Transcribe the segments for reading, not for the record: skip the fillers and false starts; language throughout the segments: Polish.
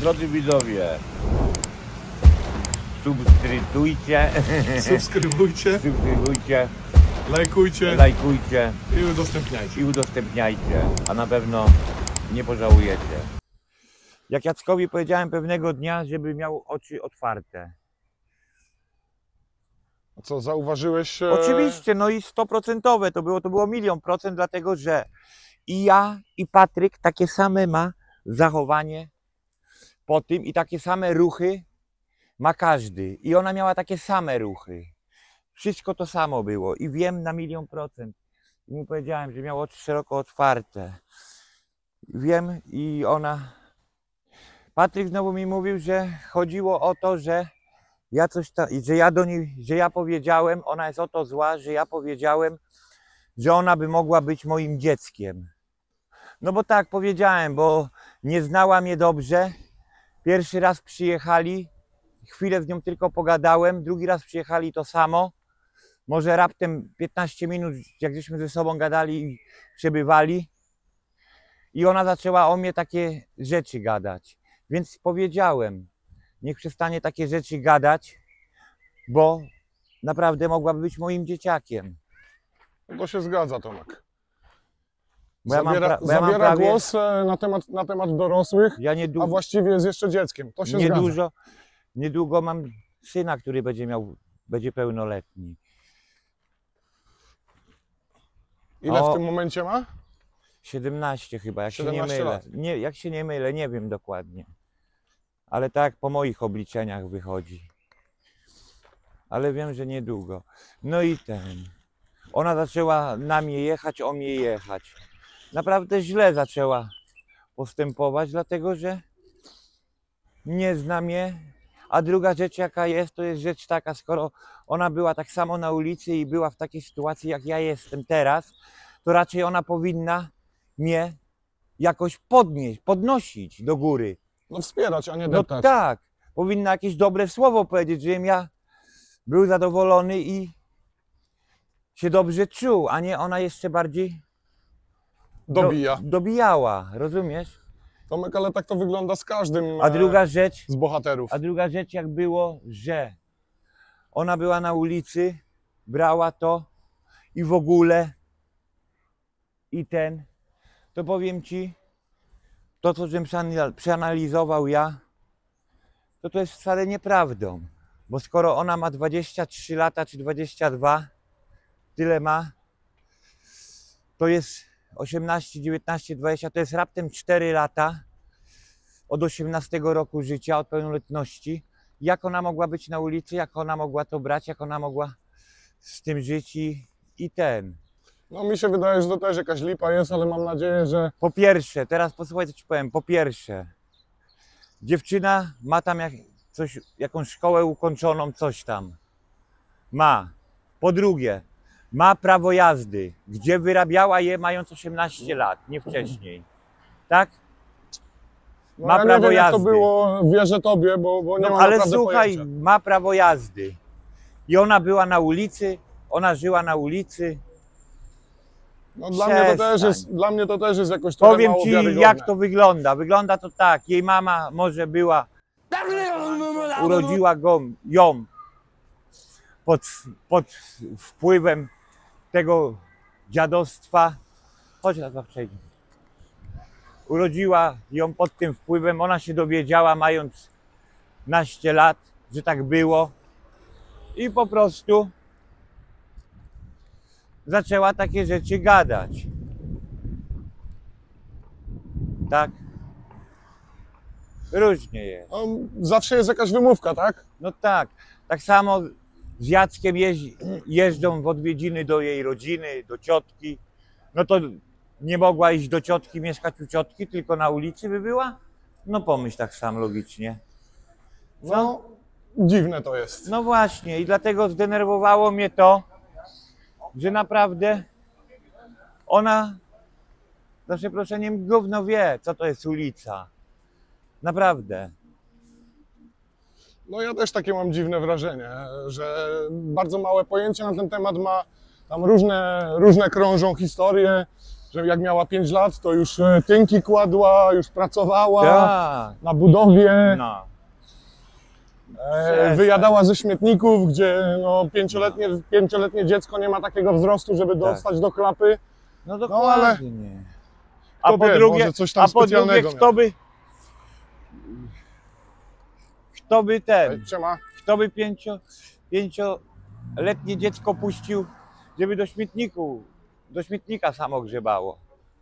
Drodzy widzowie, subskrybujcie, lajkujcie i udostępniajcie, a na pewno nie pożałujecie. Jak Jackowi powiedziałem pewnego dnia, żeby miał oczy otwarte. A co, zauważyłeś? Oczywiście, no i 100% to było 1.000.000%, dlatego że i ja, i Patryk takie same ma zachowanie po tym i takie same ruchy ma każdy. I ona miała takie same ruchy. Wszystko to samo było i wiem na 1.000.000%. I mu powiedziałem, że miał oczy szeroko otwarte. Wiem i ona... Patryk znowu mi mówił, że chodziło o to, że ja coś tam, że ja do niej, że ja powiedziałem, ona jest o to zła, że ja powiedziałem, że ona by mogła być moim dzieckiem. No bo tak powiedziałem, bo nie znała mnie dobrze. Pierwszy raz przyjechali, chwilę z nią tylko pogadałem, drugi raz przyjechali to samo. Może raptem 15 minut, jak żeśmy ze sobą gadali i przebywali. I ona zaczęła o mnie takie rzeczy gadać. Więc powiedziałem, niech przestanie takie rzeczy gadać, bo naprawdę mogłaby być moim dzieciakiem. No to się zgadza, Tomek. Bo Zabiera głos na temat dorosłych, ja a właściwie jest jeszcze dzieckiem. To się zgadza. Niedługo mam syna, który będzie pełnoletni. Ile w tym momencie ma? 17 chyba, jak się nie 17 mylę. lat. Nie, jak się nie mylę, nie wiem dokładnie. Ale tak po moich obliczeniach wychodzi. Ale wiem, że niedługo. No i ona zaczęła na mnie jechać, o mnie jechać. Naprawdę źle zaczęła postępować, dlatego że nie zna mnie. A druga rzecz jaka jest, to jest rzecz taka, skoro ona była tak samo na ulicy i była w takiej sytuacji jak ja jestem teraz, to raczej ona powinna mnie jakoś podnosić do góry. No wspierać, a nie No deptać. tak, powinna jakieś dobre słowo powiedzieć, żebym ja był zadowolony i się dobrze czuł, a nie ona jeszcze bardziej dobijała, rozumiesz? Tomek, ale tak to wygląda z każdym z bohaterów. A druga rzecz jak było, że ona była na ulicy, brała to i w ogóle to powiem ci, to co żem przeanalizował ja, to jest wcale nieprawdą. Bo skoro ona ma 23 lata czy 22, tyle ma, to jest 18, 19, 20, to jest raptem 4 lata od 18 roku życia, od pełnoletności. Jak ona mogła być na ulicy, jak ona mogła to brać, jak ona mogła z tym żyć i No mi się wydaje, że to też jakaś lipa jest, ale mam nadzieję, że... Po pierwsze, teraz posłuchaj co ci powiem, po pierwsze, dziewczyna ma tam jakąś szkołę ukończoną, coś tam ma. Po drugie, ma prawo jazdy, gdzie wyrabiała je mając 18 lat, nie wcześniej. Tak? No ma ja prawo nie wiem, jazdy. Jak to było, wierzę tobie, bo nie mam ale naprawdę słuchaj, pojęcia. ma prawo jazdy. I ona była na ulicy, ona żyła na ulicy. No dla mnie to też jest jakoś trochę powiem mało ci, wiarygodne. jak to wygląda. Wygląda to tak, jej mama może urodziła ją pod wpływem tego dziadostwa. Chodź raz przejdzie. Urodziła ją pod tym wpływem, ona się dowiedziała mając 15 lat, że tak było i po prostu zaczęła takie rzeczy gadać. Tak? Różnie jest. No, zawsze jest jakaś wymówka, tak? No tak. Tak samo z Jackiem jeżdżą w odwiedziny do jej rodziny, do ciotki. No to nie mogła iść do ciotki, mieszkać u ciotki, tylko na ulicy by była? No pomyśl tak sam logicznie. Co? No, dziwne to jest. No właśnie i dlatego zdenerwowało mnie to, że naprawdę ona, za przeproszeniem, gówno wie, co to jest ulica. Naprawdę. No ja też takie mam dziwne wrażenie, że bardzo małe pojęcie na ten temat ma, tam różne krążą historie, że jak miała 5 lat, to już tynki kładła, już pracowała Tak. na budowie. No. Wyjadała ze śmietników, gdzie no, pięcioletnie dziecko nie ma takiego wzrostu, żeby dostać do klapy. No ale dokładnie. A kto po wie, drugie, może coś tam specjalnego miał. Siema. kto by pięcioletnie dziecko puścił, żeby do śmietnika samo grzebało.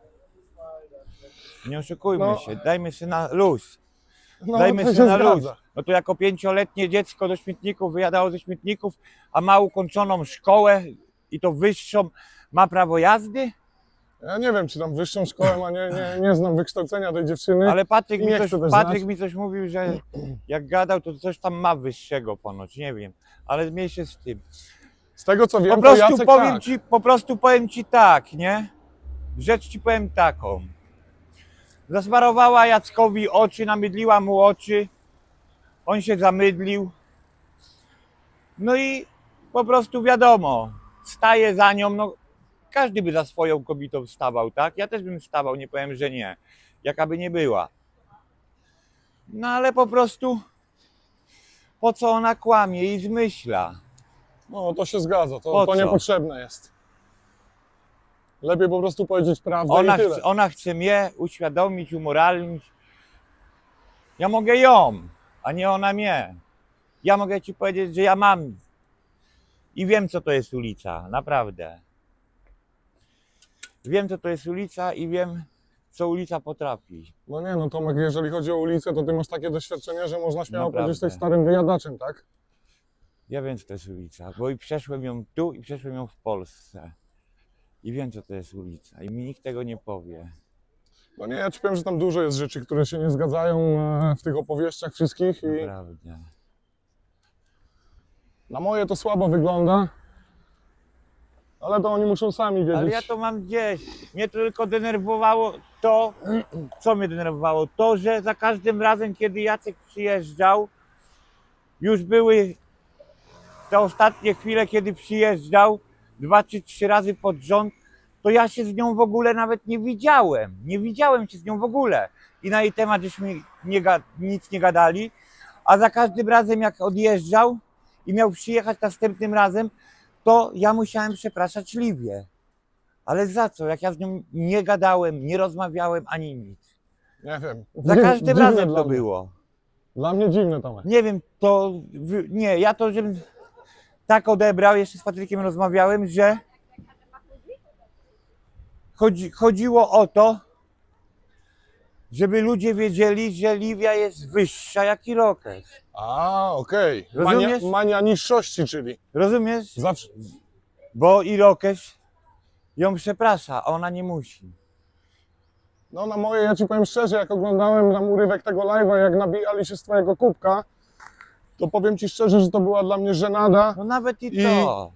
Nie oszukujmy się, dajmy się na luz. No, Dajmy to się na luz. zgadza. No to jako 5-letnie dziecko do śmietników wyjadało ze śmietników, a ma ukończoną szkołę i to wyższą, ma prawo jazdy? Ja nie wiem, czy tam wyższą szkołę ma, nie znam wykształcenia tej dziewczyny. Ale Patryk, I nie chcę też Patryk znać. mi coś mówił, że jak gadał, to coś tam ma wyższego ponoć, nie wiem. Ale mniej się z tym. Z tego co wiem, Po prostu to Jacek powiem tak. ci, po prostu powiem ci tak, nie? Rzecz ci powiem taką. Zasmarowała Jackowi oczy, namydliła mu oczy. On się zamydlił. No i po prostu wiadomo, staje za nią, no każdy by za swoją kobietą stawał, tak? Ja też bym stawał, nie powiem, że nie. Jaka by nie była. No ale po prostu po co ona kłamie i zmyśla? No to się zgadza, Po to co? niepotrzebne jest. Lepiej po prostu powiedzieć prawdę i tyle. Ona chce mnie uświadomić, umoralnić. Ja mogę ją, a nie ona mnie. Ja mogę ci powiedzieć, że ja mam i wiem, co to jest ulica, naprawdę. Wiem, co to jest ulica i wiem, co ulica potrafi. No nie, no Tomek, jeżeli chodzi o ulicę, to ty masz takie doświadczenie, że można śmiało Naprawdę. powiedzieć, że jesteś starym wyjadaczem, tak? Ja wiem, co to jest ulica, bo i przeszłem ją tu, i przeszłem ją w Polsce. I wiem, co to jest ulica i mi nikt tego nie powie. No nie, ja ci powiem, że tam dużo jest rzeczy, które się nie zgadzają w tych opowieściach wszystkich i Naprawdę. na moje to słabo wygląda, ale to oni muszą sami wiedzieć. Ale ja to mam gdzieś. Mnie to tylko denerwowało to, co mnie denerwowało, to, że za każdym razem, kiedy Jacek przyjeżdżał, już były te ostatnie chwile, kiedy przyjeżdżał 2 czy 3 razy pod rząd, to ja się z nią w ogóle nawet nie widziałem. Nie widziałem się z nią w ogóle. I na jej temat żeśmy nic nie gadali. A za każdym razem, jak odjeżdżał i miał przyjechać następnym razem, to ja musiałem przepraszać Liwię. Ale za co? Jak ja z nią nie gadałem, nie rozmawiałem, ani nic. Nie wiem. Za każdym Dziwne razem dla to mnie. było. Dla mnie dziwne, Tomek. Nie wiem, nie, ja to żebym tak odebrał, jeszcze z Patrykiem rozmawiałem, że chodziło o to, żeby ludzie wiedzieli, że Liwia jest wyższa jak Irokez. A, okej. Rozumiesz? Mania niższości, czyli. Rozumiesz? Zawsze. Bo Irokez ją przeprasza, a ona nie musi. No na moje, ja ci powiem szczerze, jak oglądałem tam urywek tego live'a, jak nabijali się z twojego kubka, to powiem ci szczerze, że to była dla mnie żenada. No nawet i I- to.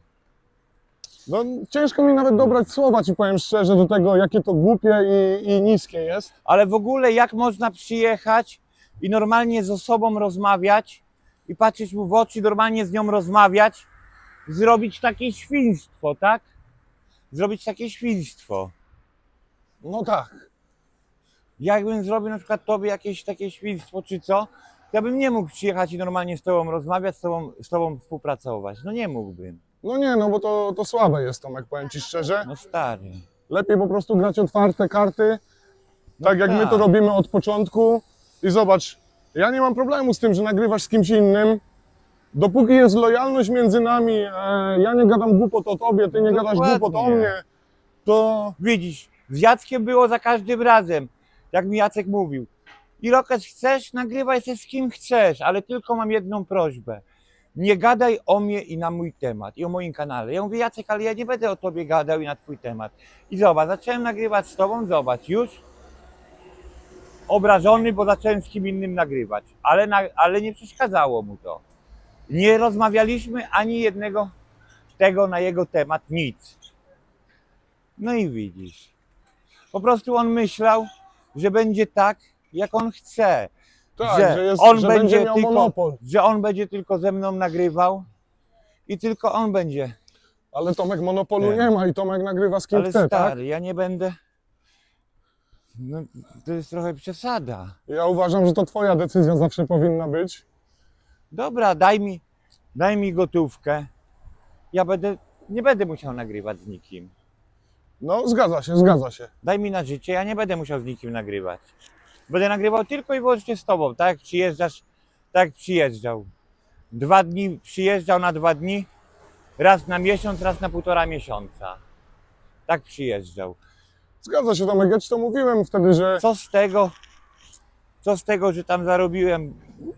No ciężko mi nawet dobrać słowa, ci powiem szczerze, do tego, jakie to głupie i niskie jest. Ale w ogóle jak można przyjechać i normalnie z osobą rozmawiać i patrzeć mu w oczy, normalnie z nią rozmawiać, zrobić takie świństwo, tak? Zrobić takie świństwo. No tak. Jakbym zrobił na przykład tobie jakieś takie świństwo czy co, to ja bym nie mógł przyjechać i normalnie z tobą rozmawiać, z tobą współpracować. No nie mógłbym. No nie, no bo to słabe jest, Tomek, powiem ci szczerze. No stary. Lepiej po prostu grać otwarte karty, tak jak my to tak. robimy od początku. I zobacz, ja nie mam problemu z tym, że nagrywasz z kimś innym. Dopóki jest lojalność między nami, ja nie gadam głupot o tobie, ty nie gadasz Dokładnie. głupot o mnie, to Widzisz, z Jackiem było za każdym razem, jak mi Jacek mówił. Irokez, chcesz? Nagrywaj się z kim chcesz, ale tylko mam jedną prośbę. Nie gadaj o mnie i na mój temat, i o moim kanale. Ja mówię, Jacek, ale ja nie będę o tobie gadał i na twój temat. I zobacz, zacząłem nagrywać z tobą, zobacz, już obrażony, bo zacząłem z kim innym nagrywać. Ale nie przeszkadzało mu to. Nie rozmawialiśmy ani jednego tego na jego temat, nic. No i widzisz. Po prostu on myślał, że będzie tak, jak on chce. tak, że będzie miał monopol. Że on będzie tylko ze mną nagrywał i tylko on będzie. Ale Tomek monopolu Nie. nie ma i Tomek nagrywa z kim Ale chce, stary, tak? ja nie będę. No, to jest trochę przesada. Ja uważam, że to twoja decyzja zawsze powinna być. Dobra, daj mi gotówkę. Ja nie będę musiał nagrywać z nikim. No, zgadza się, zgadza się. Daj mi na życie, ja nie będę musiał z nikim nagrywać. Będę nagrywał tylko i wyłącznie z tobą, tak jak przyjeżdżasz, tak jak przyjeżdżał. 2 dni, przyjeżdżał na 2 dni, raz na miesiąc, raz na 1,5 miesiąca. Tak przyjeżdżał. Zgadza się, Tomek, ja ci to mówiłem wtedy, że... Co z tego, że tam zarobiłem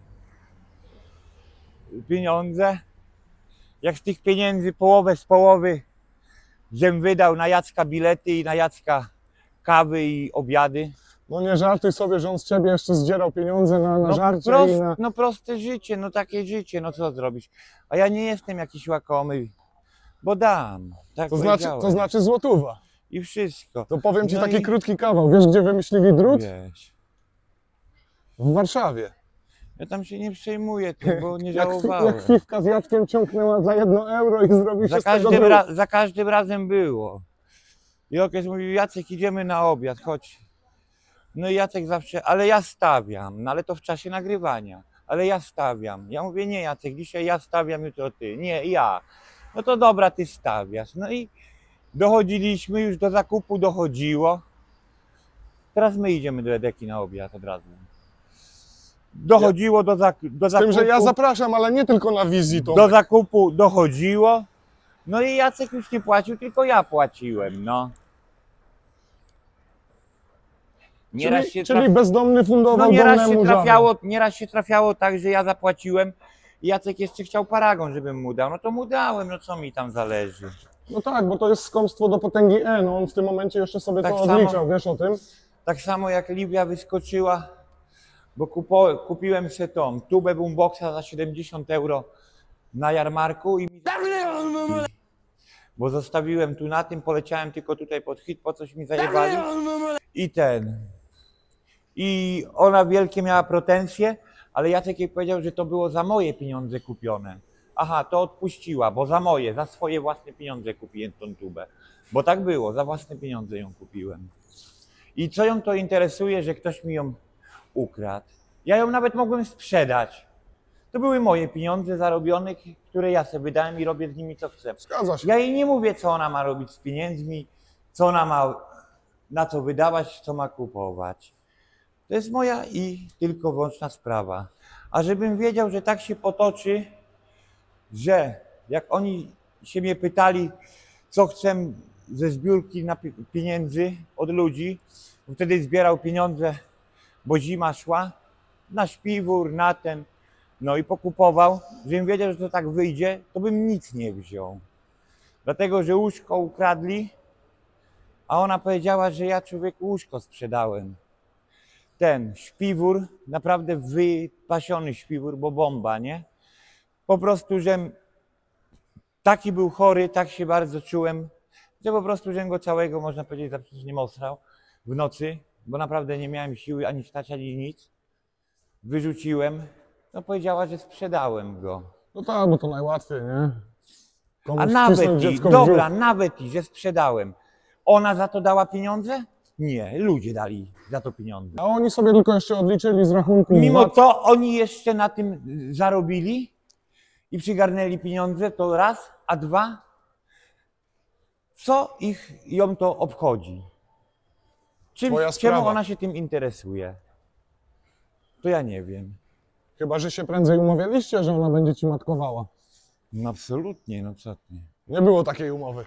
pieniądze? Jak z tych pieniędzy połowę z połowy, żem wydał na Jacka bilety i na Jacka kawy i obiady. No nie żartuj sobie, że on z ciebie jeszcze zdzierał pieniądze na żarcie i na... No proste życie, no takie życie, no co zrobić? A ja nie jestem jakiś łakomy, bo dam, tak To znaczy złotówa. I wszystko. To powiem ci No taki i- krótki kawał. Wiesz, gdzie wymyślili drut? Wiesz, W Warszawie. ja tam się nie przejmuję tym, bo nie Jak żałowałem. Fifka z Jackiem ciągnęła za 1 euro i zrobił się z tego drut. Za każdym razem było. I okres mówił, Jacek, idziemy na obiad, chodź. No i Jacek zawsze, ale ja stawiam, no ale to w czasie nagrywania. Ale ja stawiam. Ja mówię, nie Jacek, dzisiaj ja stawiam, jutro ty. Nie, ja. No to dobra, ty stawiasz. No i dochodziliśmy, już do zakupu dochodziło. Teraz my idziemy do Edeki na obiad od razu. Dochodziło do zakupu. Z tym, że ja zapraszam, ale nie tylko na wizytę. Do zakupu dochodziło. No i Jacek już nie płacił, tylko ja płaciłem, no. Czyli bezdomny fundował domnemu żabu. Nieraz się trafiało tak, że ja zapłaciłem i Jacek jeszcze chciał paragon, żebym mu dał. No to mu dałem, no co mi tam zależy. No tak, bo to jest skąpstwo do potęgi E. No on w tym momencie jeszcze sobie Tak to samo. odliczał, wiesz o tym? Tak samo jak Livia wyskoczyła, bo kupiłem sobie tą tubę boomboxa za 70 euro na jarmarku i bo zostawiłem tu na tym, poleciałem tylko tutaj pod hit, po coś mi zajebali i ona wielkie miała pretensje, ale Jacek jej powiedział, że to było za moje pieniądze kupione. Aha, to odpuściła, bo za swoje własne pieniądze kupiłem tą tubę. Bo tak było, za własne pieniądze ją kupiłem. I co ją to interesuje, że ktoś mi ją ukradł? Ja ją nawet mogłem sprzedać. To były moje pieniądze zarobione, które ja sobie wydałem i robię z nimi co chcę. Zgadza się. Ja jej nie mówię, co ona ma robić z pieniędzmi, co ona ma, na co wydawać, co ma kupować. To jest moja i tylko wyłączna sprawa. A żebym wiedział, że tak się potoczy, że jak oni się mnie pytali, co chcę ze zbiórki na pieniędzy od ludzi, bo wtedy zbierał pieniądze, bo zima szła, na śpiwór, na ten, no i pokupował, żebym wiedział, że to tak wyjdzie, to bym nic nie wziął. Dlatego, że łóżko ukradli, a ona powiedziała, że ja człowieku łóżko sprzedałem. Ten śpiwór, naprawdę wypasiony śpiwór, bo bomba, nie? Po prostu, że taki był chory, tak się bardzo czułem, że po prostu, że go całego, można powiedzieć, nie mosrał w nocy, bo naprawdę nie miałem siły ani wstać, ani nic. Wyrzuciłem, no powiedziała, że sprzedałem go. No tak, bo to najłatwiej, nie? Komuś A nawet wcisnąć i, dziecko w dobra, brzuch. nawet i, że sprzedałem. Ona za to dała pieniądze? Nie, ludzie dali za to pieniądze. A oni sobie tylko jeszcze odliczyli z rachunku Mimo VAT. to oni jeszcze na tym zarobili i przygarnęli pieniądze, to raz, a dwa, co ją to obchodzi? Twoja Czemu sprawa. ona się tym interesuje? To ja nie wiem. Chyba, że się prędzej umawialiście, że ona będzie ci matkowała. No absolutnie, no co ty. Nie było takiej umowy.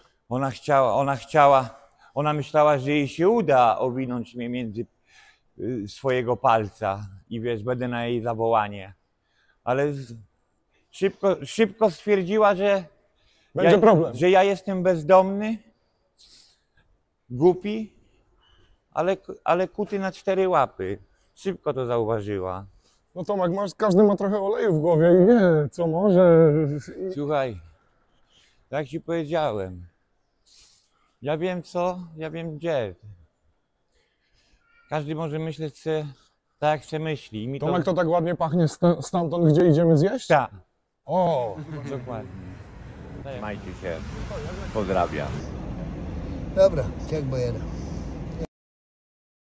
Ona myślała, że jej się uda owinąć mnie między swojego palca i wiesz, będę na jej zawołanie. Ale szybko stwierdziła, że Będzie problem. że ja jestem bezdomny, głupi, ale kuty na 4 łapy. Szybko to zauważyła. No Tomek, każdy ma trochę oleju w głowie i wie, co może. Słuchaj, tak ci powiedziałem. Ja wiem co, ja wiem gdzie. Każdy może myśleć sobie tak, jak chce myśli. I mi Tomek, to tak ładnie pachnie stamtąd, gdzie idziemy zjeść? Tak, O, dokładnie. Majcie się. Pozdrawiam. Dobra, jak bo jeden.